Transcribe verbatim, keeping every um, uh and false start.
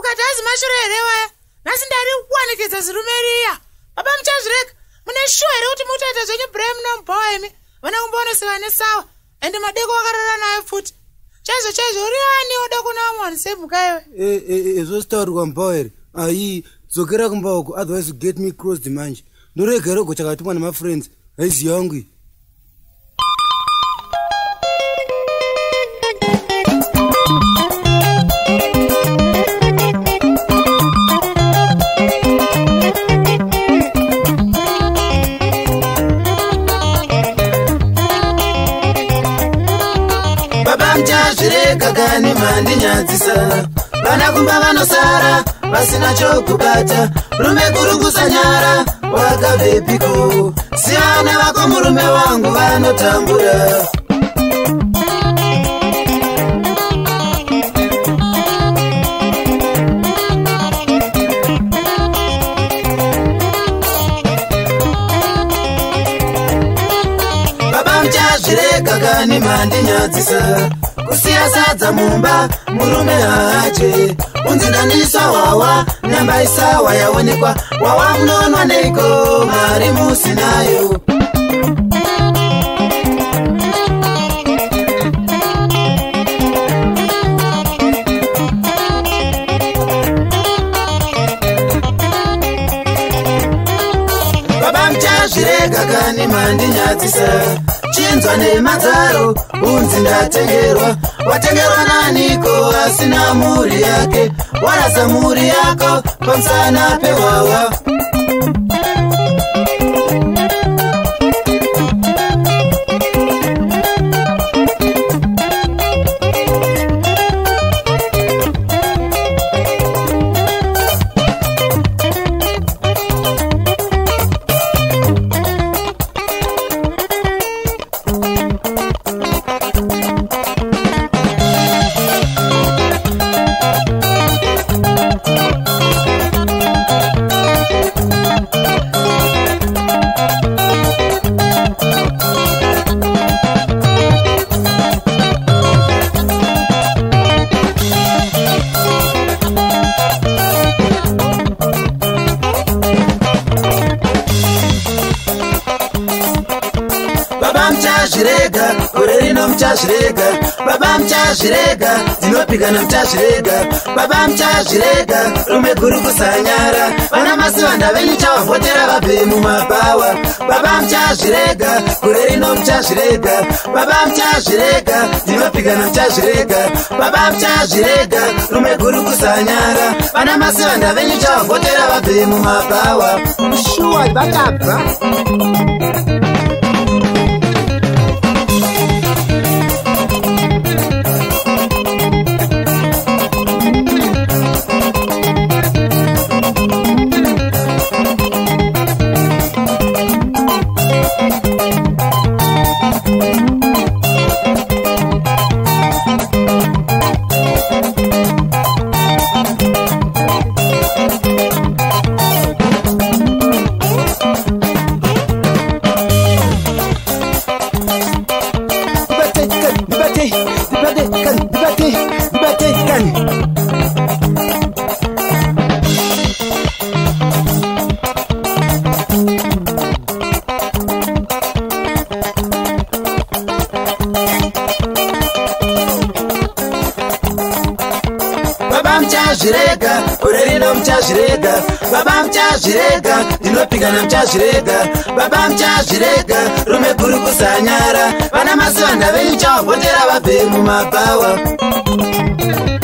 ukatazi mashure here waya. Nasi ndari kuwanikidza zirumeriya. Baba muchazvireka. Mune shuwa here kuti mutaita zvenyu Brian nomubhawa imi. Vana kumbonoseka nesawa. Ende madeko wakarara naye futi. Chaizvo chaizvo uri ani oda kuna vamwani semhuka iwe. Eh eh eh zvositaurwa mubhawa here. Ai dzokera kumba uko otherwise you get me crossed manje. Ndoregera uko chakatumwa nema friends. Haizi yangu. Mchazvireka kani mandinyadzisa vana kumba vanosara vasina chokubata rume kurugusa nyara wakavepiko si vana vako murume wangu vanotambura baba mchazvireka kani mandinyadzisa kusiya sadza mumba murume haje unzindanisa wawa nyamba isawa yaonekwa wawa munonwa neiko mari musinayo baba mchazvireka kani mandinyadzisa chinzwa nemadzaro unzi ndatengerwa watengerwa naniko asina muri yake warasa muri yako pamusana pewawa mchazvireka korerino mchazvireka baba mchazvireka dzinopikana mchazvireka baba mchazvireka rume guru kusanyara vana masivanda venyu chavavhotera vabve mumabhawa baba mchazvireka korerino mchazvireka baba mchazvireka dzinopikana mchazvireka baba mchazvireka rume guru kusanyara vana masivanda venyu chavavhotera vabve mumabhawa shuwa bakabva mchazvireka orerino mchazvireka baba mchazvireka ndinopikana mchazvireka baba mchazvireka rume guru kusanyara vana masivanda venyu chavavhotera vabve mumabhawa